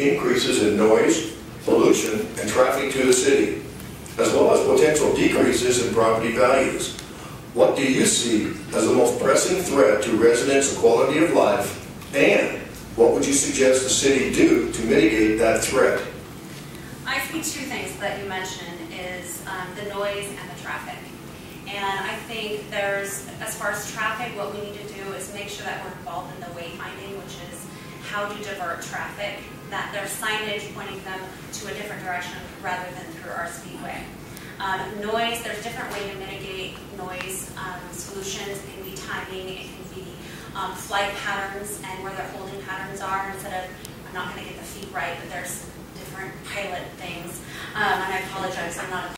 increases in noise, pollution, and traffic to the city, as well as potential decreases in property values. What do you see as the most pressing threat to residents' quality of life, and what would you suggest the city do to mitigate that threat? I see two things that you mentioned is the noise and the traffic. And I think there's, as far as traffic, what we need to do is make sure that we're involved in the wayfinding, which is how to divert traffic, that there's signage pointing them to a different direction rather than through our speedway. Noise, there's different ways to mitigate noise solutions. It can be timing, it can be flight patterns and where their holding patterns are instead of, I'm not going to get the feet right, but there's different pilot things. And I apologize, I'm not a